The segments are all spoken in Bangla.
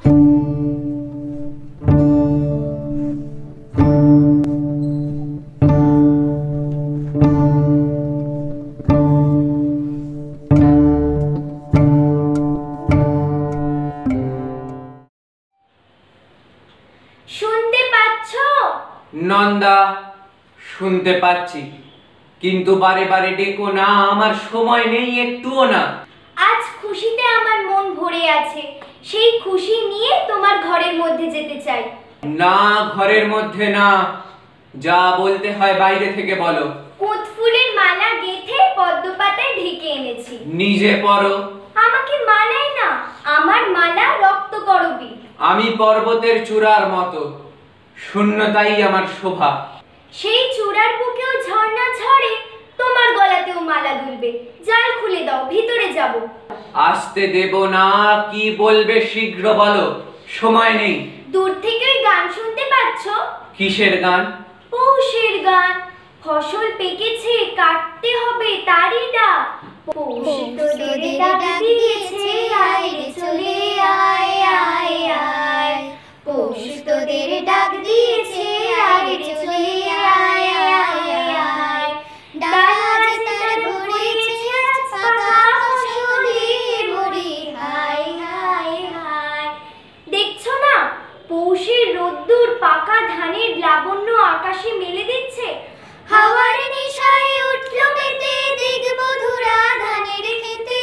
নন্দা, শুনতে পাচ্ছি, কিন্তু বারে বারে ডেকো না, আমার সময় নেই একটুও না। আজ খুশিতে আমার মন ভরে আছে, সেই খুশি নিয়ে তোমার ঘরের মধ্যে যেতে চাই। না, ঘরের মধ্যে না, যা বলতে হয় বাইরে থেকে বলো। কুঁদ ফুলের মালা গেঁথে পদ্ম পাতায় ঢেকে এনেছি। নিজে পরো। আমাকে মানায় না, আমার মালা রক্ত করবি। আমি পর্বতের চূড়ার মতো, শূন্যতাই আমার শোভা। সেই চূড়ার বুকেও ঝর্ণা ঝরে, তোমার গলাতেও মালা দুলবে। জাল খুলে দাও, ভিতরে যাব। আসতে দেব না, কি বলবে শীঘ্র বলো, সময় নেই। দূর থেকে ওই গান শুনতে পাচ্ছ? কিসের গান? পৌষের গান। ফসল পেকেছে, কাটতে হবে তারই ডাক। পৌষ তোদের ডাক দিয়েছে, আয় রে চলে আয় আয় আয়। পৌষ তোদের ডাক দিয়েছে, আয় রে চলে আয় আয় আয়। ডাল তার ভরেছে আজ পাকা ফসলে ভরে, হায় হায় হায়। দেখছো না, পৌষের রোদ্দুর পাকা ধানের লাবণ্য আকাশে মেলে দিচ্ছে। হাওয়ার নেশায় উঠলো মেতে, দেখবো ধুরা ধানের খেতে।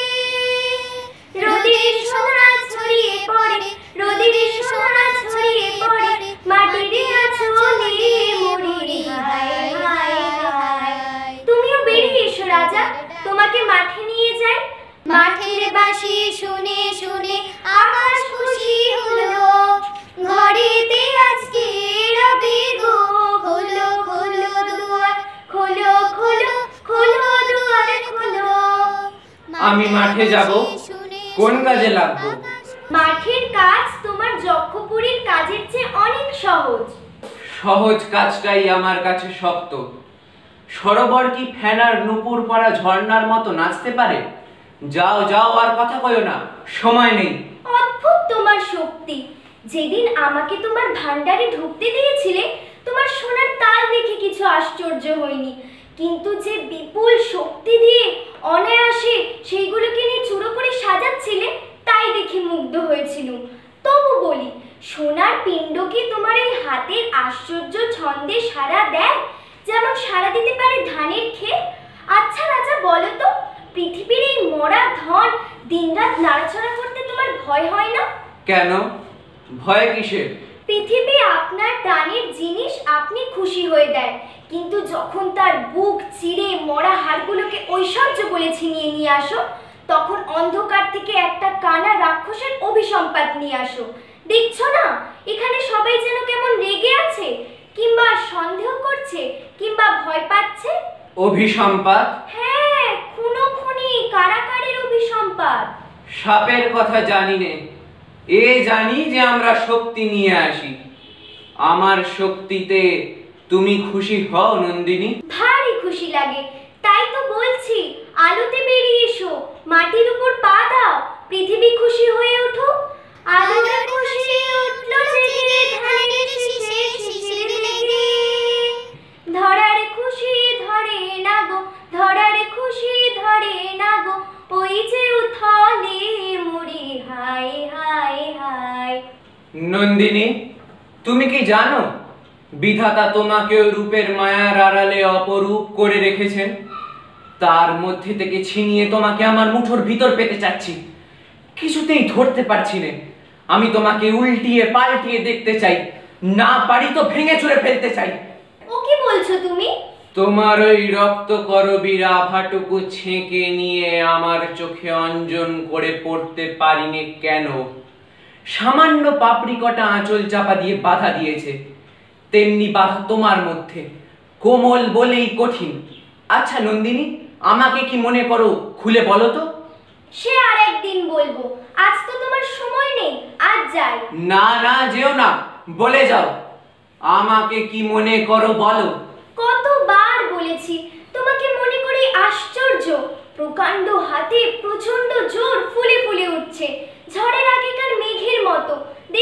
রোদের সোনা ছড়িয়ে পড়ে, রোদের সোনা ছড়িয়ে পড়ে, মাটিতে আঁচলে মরি, হায় হায় হায়। তুমিও বেরিয়ে এসো রাজা, তোমাকে মাঠে নিয়ে যাই। মাঠের বাঁশি শুনে শুনে আকাশ খুশি হলো, ঘরেতে আজকে রবে গো। খোলো খোলো দুয়ার, খোলো খোলো খোলো দুয়ার খোলো। আমি মাঠে যাব, কোন কাজে লাগবো? মাঠের কাজ তোমার যক্ষপুরীর কাজের চেয়ে অনেক সহজ। সহজ কাজটাই আমার কাছে শক্ত। সরোবর কি ফেনার নুপুর পরা ঝর্ণার মতো নাচতে পারে? যাও যাও, আর কথা কইও না, সময় নেই। অদ্ভুত তোমার শক্তি। যেদিন আমাকে তোমার ভান্ডারে ঢুকতে দিয়েছিলে, তোমার সোনার তাল দেখে কিছু আশ্চর্য হয়নি, কিন্তু যে বিপুল শক্তি দিয়ে অনায়াসে সেইগুলোকে নিয়ে চূড়ো করে সাজাচ্ছিলে, তাই দেখে মুগ্ধ হয়েছিল। তবু বলি, সোনার পিণ্ড কি তোমার এই হাতের আশ্চর্য ছন্দে সাড়া দেয়, যেমন সাড়া দিতে পারে ধানের ক্ষেত? আচ্ছা রাজা, বলো তো, পৃথিবীর এই মরা ধন দিনরাত নাড়াচাড়া করতে তোমার ভয় হয় না? কেন ভয় কিসের? পৃথিবী আপনার প্রাণের জিনিস আপনি খুশি হয়ে দেয়, কিন্তু যখন তার বুক চিরে মরা হাড়গুলোকে ঐশ্বর্য বলে ছিনিয়ে নিয়ে আসো, তখন অন্ধকার থেকে একটা কানা রাক্ষসের অভিসম্পাত নিয়ে আসো। দেখছো না, এখানে সবাই যেন কেমন রেগে আছে, কিংবা সন্দেহ করছে, কিংবা ভয় পাচ্ছে। অভিসম্পাত? হ্যাঁ, খুনোখুনি কারাকারির অভিসম্পাত। সাপের কথা জানি নে, এ জানি যে আমরা শক্তি নিয়ে আসি। আমার শক্তিতে তুমি খুশি হও নন্দিনী? ভারী খুশি লাগে, তাই তো বলছি, আলোতে বেরিয়ে এসো, মাটির উপর পা দাও, পৃথিবী খুশি হয়ে উঠুক। আলোতে খুশি উঠলো জেগে ধানের শীষে শিশির লেগে। ধরার খুশি ধরে না গো, ধরার খুশি ধরে না গো, ওই যে উথলে মরি, হায় হায় হায়। নন্দিনী, তুমি কি জানো বিধাতা তোমাকে রূপের মায়ার আড়ালে অপরূপ করে রেখেছেন? তার মধ্যে থেকে ছিনিয়ে তোমাকে আমার মুঠোর ভিতর পেতে চাচ্ছি, কিছুতেই ধরতে পারছি না। আমি তোমাকে উল্টিয়ে পাল্টিয়ে দেখতে চাই, না পারি তো ভেঙে চুরে ফেলতে চাই। ও কি বলছো তুমি? তোমার ওই রক্ত করবীর আভাটুকু ছেঁকে নিয়ে আমার চোখে অঞ্জন করে পড়তে পারিনি কেন? সামান্য পাপড়ি কটা আঁচল চাপা দিয়ে বাধা দিয়েছে, তেমনি বাধা তোমার মধ্যে, কোমল বলেই কঠিন। আচ্ছা নন্দিনী, আমাকে কি মনে করো, খুলে বলো তো। সে আর একদিন বলবো, আজ তো তোমার সময় নেই, আজ যাই। না না, যেও না, বলে যাও, আমাকে কি মনে করো বলো। কতবার বলেছি, তোমাকে মনে করে আশ্চর্য। প্রকাণ্ড হাতে প্রচন্ড জোর ফুলে ফুলে উঠছে, ঝড়ের আগেকার মেঘের মতো।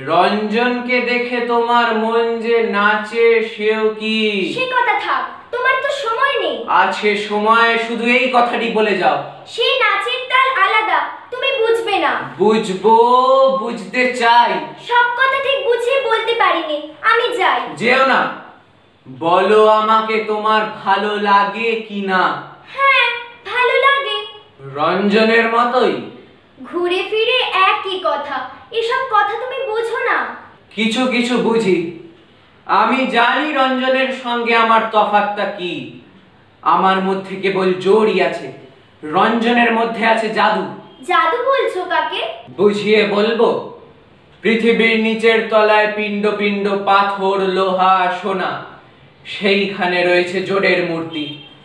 রঞ্জনকে দেখে তোমার মন যে নাচে সেও কি? সে কথা থাক, তোমার তো সময় নেই। আছে সময়, শুধু এই কথাটি বলে যাও। সেই নাচের তাল আলাদা, তুমি বুঝবে না। বুঝবো, বুঝতে চাই। সব কথা ঠিক বুঝিয়ে বলতে পারিনি, আমি যাই। যেও না, বলো আমাকে তোমার ভালো লাগে কি না? হ্যাঁ, ভালো লাগে। রঞ্জনের মতোই? ঘুরে ফিরে একই কথা, এসব কথা তুমি বোঝো না। কিছু কিছু বুঝি। আমি জানি রঞ্জনের সঙ্গে আমার তফাৎটা কি। আমার মধ্যে কেবল জোরই আছে, রঞ্জনের মধ্যে আছে জাদু। জাদু বলছো কাকে? বুঝিয়ে বলবো। পৃথিবীর নিচের তলায় পিণ্ড পিণ্ড পাথর, লোহা, সোনা, সেইখানে রয়েছে জোড়ের মূর্তি।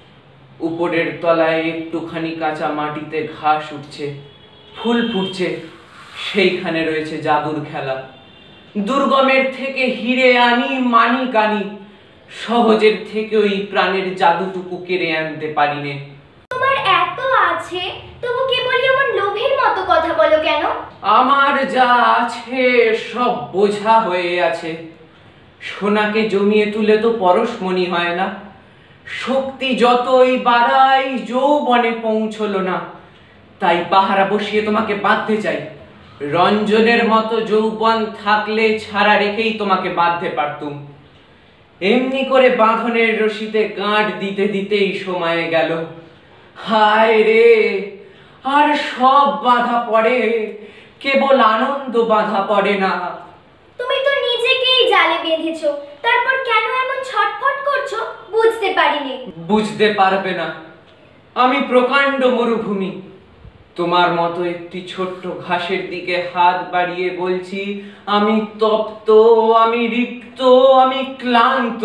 উপরের তলায় একটুখানি কাঁচা মাটিতে ঘাস উঠছে, ফুল ফুটছে, সেইখানে রয়েছে জাদুর খেলা। দুর্গমের থেকে হিরে আনি, মানিক আনি, সহজের থেকে ওই প্রাণের জাদুটুকু কেড়ে আনতে পারিনে। তোমার এত আছে, তবু কেবলই এমন লোভের মতো কথা বলো কেন? আমার যা আছে সব বোঝা হয়ে আছে। সোনাকে জমিয়ে তুলে তো পরশমণি হয় না। শক্তি যতই বাড়াই যৌবনে পৌঁছলো না, তাই পাহারা বসিয়ে তোমাকে বাঁধতে চাই। রঞ্জনের মতো যৌবন থাকলে ছাড়া রেখেই তোমাকে বাঁধতে পারতুম। এমনি করে বাঁধনের রশিতে গাঁট দিতে দিতেই সময় গেল। হায় রে, আর সব বাধা পড়ে, কেবল আনন্দ বাধা পড়ে না। তুমি তো নিজেকেই জালে বেঁধেছো, তারপর কেন এমন ছটফট করছো বুঝতে পারিনি। বুঝতে পারবে না, আমি প্রকাণ্ড মরুভূমি। তোমার মতো একটি ছোট্ট ঘাসের দিকে হাত বাড়িয়ে বলছি, আমি তপ্ত, আমি রিক্ত, আমি ক্লান্ত।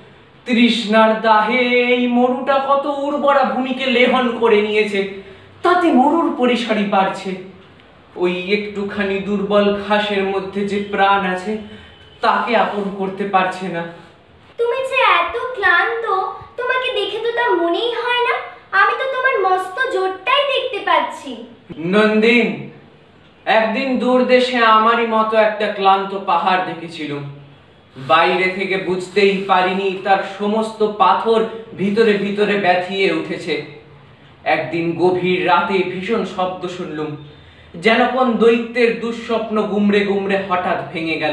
তৃষ্ণার দাহে এই মরুটা কত উর্বরা ভূমিকে লেহন করে নিয়েছে, তাতে মরুর পরিসরই বাড়ছে। ওই একটুখানি দুর্বল ঘাসের মধ্যে যে প্রাণ আছে, তাকে আপন করতে পারছে না। তুমি যে এত ক্লান্ত, তোমাকে দেখে তো তা মনেই হয় না। আমি তো তোমার মস্ত জোরটাই দেখতে পাচ্ছি। নন্দিন, একদিন দূর দেশে আমারই মতো একটা ক্লান্ত পাহাড় দেখেছিলাম। বাইরে থেকে বুঝতেই পারিনি তার সমস্ত পাথর ভিতরে ভিতরে ব্যথিয়ে উঠেছে। একদিন গভীর রাতে ভীষণ শব্দ শুনলুম, যেন কোন দৈত্যের দুঃস্বপ্ন গুমড়ে গুমড়ে হঠাৎ ভেঙে গেল।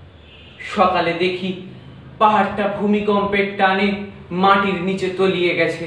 সকালে দেখি পাহাড়টা ভূমিকম্পের টানে মাটির নিচে তলিয়ে গেছে।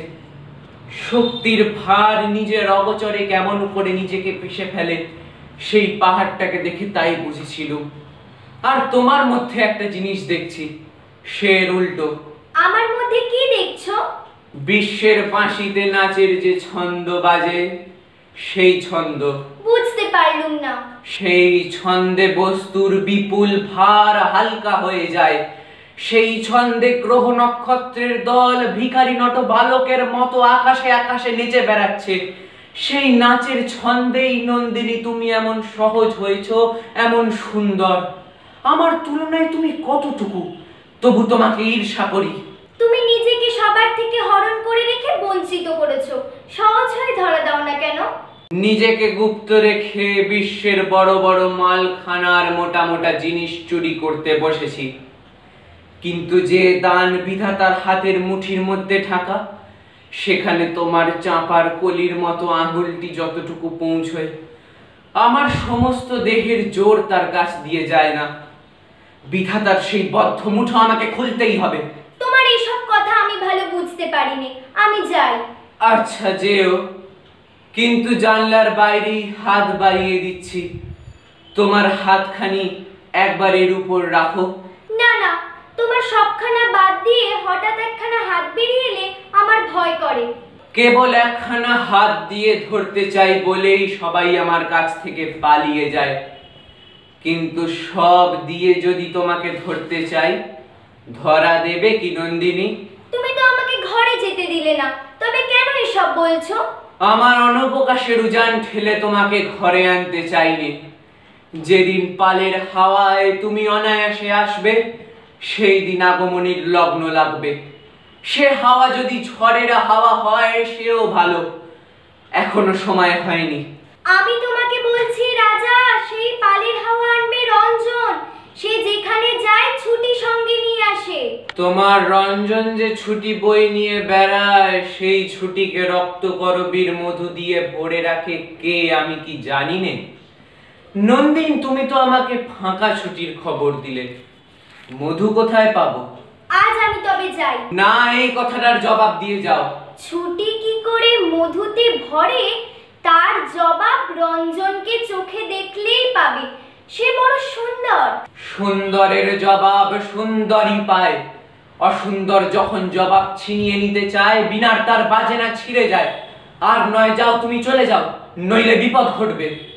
শক্তির ভার নিজের অগোচরে কেমন করে নিজেকে পিষে ফেলে, সেই পাহাড়টাকে দেখে তাই বুঝেছিল। আর তোমার মধ্যে একটা জিনিস দেখছি, সের উল্টো। আমার মধ্যে কি দেখছো? বিশ্বের বাঁশিতে নাচের যে ছন্দ বাজে, সেই ছন্দ। বুঝতে পারলুম না। সেই ছন্দে বস্তুর বিপুল ভার হালকা হয়ে যায়। সেই ছন্দে গ্রহ নক্ষত্রের দল ভিখারি নট বালকের মতো আকাশে আকাশে নেচে বেড়াচ্ছে। সেই নাচের ছন্দেই নন্দিনী তুমি এমন সহজ হয়েছ, এমন সুন্দর। আমার তুলনায় তুমি কতটুকু, তবু তোমাকে ঈর্ষা করি। তুমি নিজেকে সবার থেকে হরণ করে রেখে বঞ্চিত করেছো, সহজ হয়ে ধরা দাও না কেন? নিজেকে গুপ্ত রেখে বিশ্বের বড় বড় মালখানার মোটা মোটা জিনিস চুরি করতে বসেছি। কিন্তু যে দান বিধাতার হাতের মুঠির মধ্যে ঢাকা, সেখানে তোমার চাঁপার কলির মতো আঙুলটি যতটুকু পৌঁছয়, আমার সমস্ত দেহের জোর তার কাছ দিয়ে যায় না। বিধাতার সেই বদ্ধ মুঠো আমাকে খুলতেই হবে। তোমার এইসব কথা আমি ভালো বুঝতে পারিনি, আমি যাই। আচ্ছা যেও, কিন্তু জানলার বাইরেই হাত বাড়িয়ে দিচ্ছি। তোমার হাতখানি একবার এর উপর রাখো। না না, তোমার সবখানা বাদ দিয়ে হঠাৎ একখানা হাত বেরিয়ে এলে আমার ভয় করে। কেবল একখানা হাত দিয়ে ধরতে চাই বলেই সবাই আমার কাছ থেকে পালিয়ে যায়। কিন্তু সব দিয়ে যদি তোমাকে ধরতে চাই, ধরা দেবে কি নন্দিনী? তুমি তো আমাকে ঘরে যেতে দিলে না, তবে কেন এসব বলছো? আমার অনবকাশের উজান ঠেলে তোমাকে ঘরে আনতে চাইনি। যেদিন পালের হাওয়ায় তুমি অনায়াসে আসবে, সেই দিন আগমনীর লগ্ন লাগবে। সে হাওয়া যদি ঝড়ের হাওয়া হয় সেও ভালো, এখনো সময় হয়নি। আমি তোমাকে বলছি রাজা, সেই পালের হাওয়া আনবে রঞ্জন। তোমার রঞ্জন যে ছুটি বই নিয়ে বেড়ায়, সেই ছুটিকে রক্তকরবীর মধু দিয়ে ভরে রাখে কে আমি কি জানি নে? নন্দিন, তুমি তো আমাকে ফাঁকা ছুটির খবর দিলে, মধু কোথায় পাবো? আজ আমি তবে যাই। না, এই কথাটার জবাব দিয়ে যাও। ছুটি কি করে মধুতে ভরে তার জবাব রঞ্জনকে চোখে দেখলেই পাবে। সে বড় সুন্দর। সুন্দরের জবাব সুন্দরই পায়। অসুন্দর যখন জবাব ছিনিয়ে নিতে চায়, বিনার তার বাজে না ছিঁড়ে যায়। আর নয়, যাও, তুমি চলে যাও, নইলে বিপদ ঘটবে।